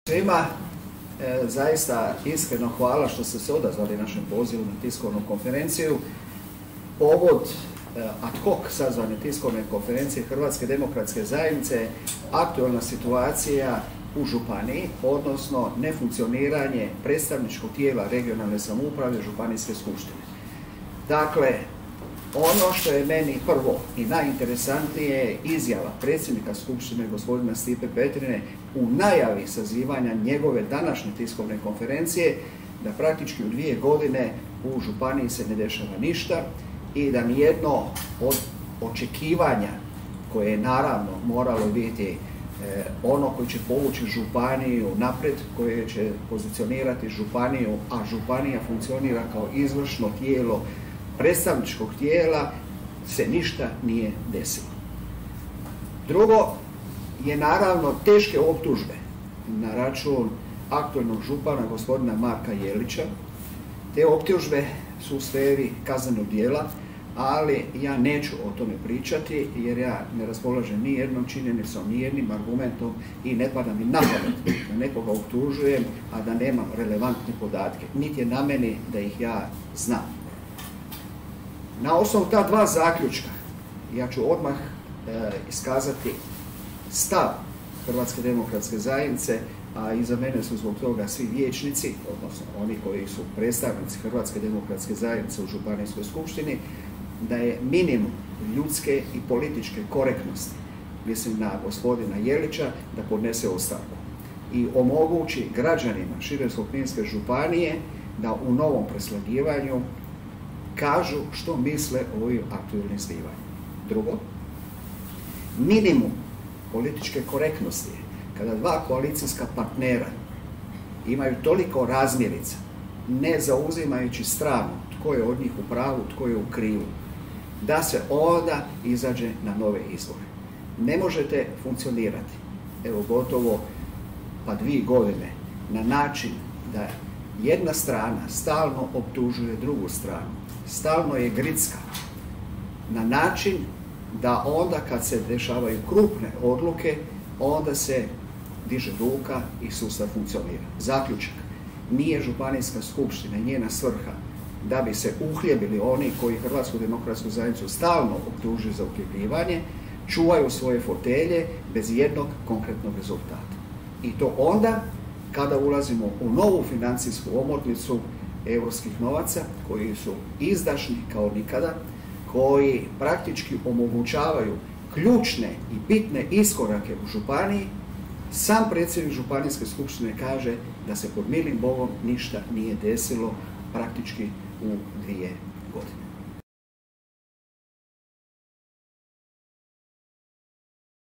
Svima zaista iskreno hvala što ste se odazvali našem pozivu na tiskovnu konferenciju. Povod ad hoc sazvane tiskovne konferencije Hrvatske demokratske zajednice aktualna situacija u županiji, odnosno nefunkcioniranje predstavničkog tijela regionalne samouprave županijske skupštine. Dakle, ono što je meni prvo i najinteresantnije je izjava predsjednika skupštine gospodina Stipe Petrine u najavi sazivanja njegove današnje tiskovne konferencije da praktički u 2 godine u županiji se ne dešava ništa i da nijedno od očekivanja koje je naravno moralo biti ono koji će povući županiju naprijed, koje će pozicionirati županiju, a županija funkcionira kao izvršno tijelo predstavničkog tijela, se ništa nije desilo. Drugo je naravno teške optužbe na račun aktualnog župana gospodina Marka Jelića. Te optužbe su u sferi kaznenog djela, ali ja neću o tome pričati jer ja ne raspolažem ni jednom činjenicom, ni jednim argumentom i ne pada mi na pamet da nekoga optužujem, a da nemam relevantne podatke. Niti je na meni da ih ja znam. Na osnovu ta 2 zaključka ja ću odmah iskazati stav Hrvatske demokratske zajednice, a iza mene su zbog toga svi vijećnici, odnosno oni koji su predstavnici Hrvatske demokratske zajednice u županijskoj skupštini, da je minimum ljudske i političke korektnosti, mislim na gospodina Jelića, da podnese ostavku i omogući građanima Šibensko-kninske županije da u novom preslagivanju kažu što misle o ovim aktualnim zbivanjima. Drugo, minimum političke korektnosti je kada 2 koalicijska partnera imaju toliko razmjerica, ne zauzimajući stranu tko je od njih u pravu, tko je u krivu, da se onda izađe na nove izbore. Ne možete funkcionirati, evo gotovo pa 2 godine, na način da jedna strana stalno optužuje drugu stranu, stalno je gricka, na način da onda kad se dešavaju krupne odluke, onda se diže ruka i sustav funkcionira. Zaključak, nije županijska skupština i njena svrha da bi se uhljebili oni koji Hrvatsku demokratsku zajednicu stalno optužuju za uhljebljivanje, čuvaju svoje fotelje bez jednog konkretnog rezultata. I to onda kada ulazimo u novu financijsku omotnicu europskih novaca koji su izdašni kao nikada, koji praktički omogućavaju ključne i bitne iskorake u županiji. Sam predsjednik županijske skupštine kaže da se pod milim Bogom ništa nije desilo praktički u 2 godine.